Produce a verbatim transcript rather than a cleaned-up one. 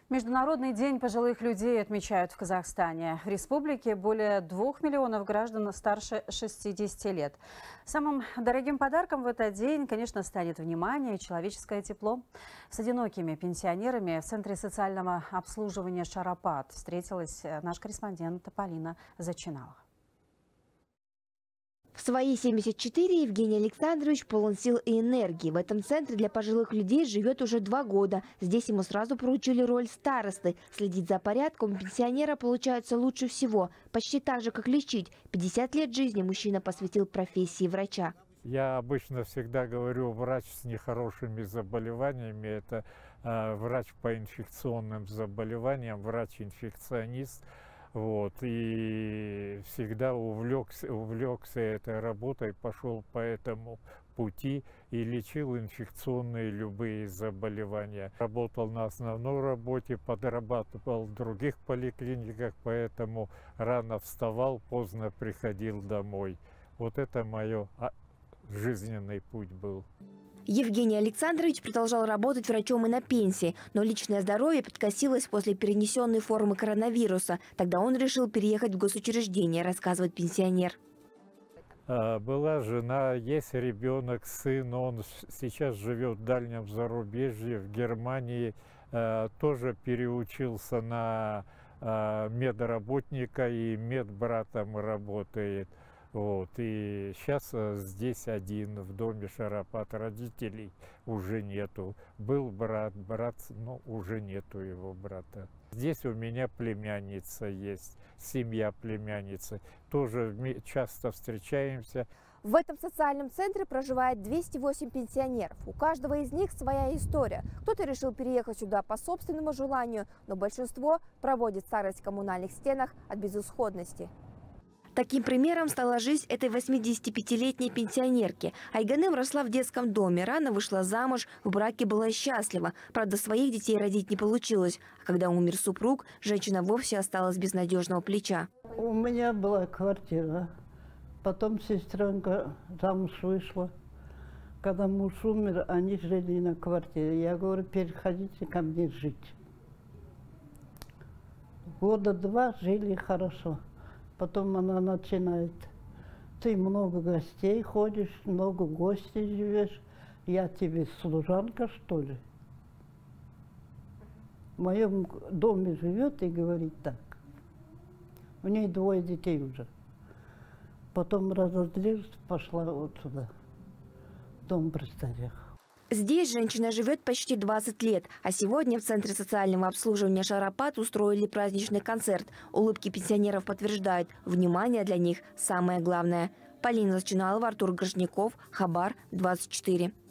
Международный день пожилых людей отмечают в Казахстане. В республике более двух миллионов граждан старше шестидесяти лет. Самым дорогим подарком в этот день, конечно, станет внимание и человеческое тепло. С одинокими пенсионерами в Центре социального обслуживания «Шарапат» встретилась наш корреспондент Полина Зачиналова. В свои семьдесят четыре Евгений Александрович полон сил и энергии. В этом центре для пожилых людей живет уже два года. Здесь ему сразу поручили роль старосты. Следить за порядком пенсионера получается лучше всего. Почти так же, как лечить. пятьдесят лет жизни мужчина посвятил профессии врача. Я обычно всегда говорю, врач с нехорошими заболеваниями – это э, врач по инфекционным заболеваниям, врач-инфекционист. Вот, и всегда увлекся, увлекся этой работой, пошел по этому пути и лечил инфекционные любые заболевания. Работал на основной работе, подрабатывал в других поликлиниках, поэтому рано вставал, поздно приходил домой. Вот это мой жизненный путь был. Евгений Александрович продолжал работать врачом и на пенсии, но личное здоровье подкосилось после перенесенной формы коронавируса. Тогда он решил переехать в госучреждение, рассказывает пенсионер. Была жена, есть ребенок, сын, он сейчас живет в дальнем зарубежье, в Германии, тоже переучился на медработника и медбратом работает. Вот, и сейчас здесь один, в доме Шарапат, родителей уже нету. Был брат, брат, но уже нету его брата. Здесь у меня племянница есть, семья племянницы. Тоже часто встречаемся. В этом социальном центре проживает двести восемь пенсионеров. У каждого из них своя история. Кто-то решил переехать сюда по собственному желанию, но большинство проводит старость в коммунальных стенах от безысходности. Таким примером стала жизнь этой восьмидесятипятилетней пенсионерки. Айганем росла в детском доме, рано вышла замуж, в браке была счастлива. Правда, своих детей родить не получилось. А когда умер супруг, женщина вовсе осталась без надежного плеча. У меня была квартира. Потом сестренка замуж вышла. Когда муж умер, они жили на квартире. Я говорю, переходите ко мне жить. Года два жили хорошо. Потом она начинает, ты много гостей ходишь, много гостей живешь, я тебе служанка, что ли? В моем доме живет и говорит так. У нее двое детей уже. Потом разозлилась, пошла вот сюда, в дом престарелых. Здесь женщина живет почти двадцать лет, а сегодня в Центре социального обслуживания «Шарапат» устроили праздничный концерт. Улыбки пенсионеров подтверждают, внимание для них самое главное. Полина Зачиналова, Артур Горшняков, Хабар, двадцать четыре.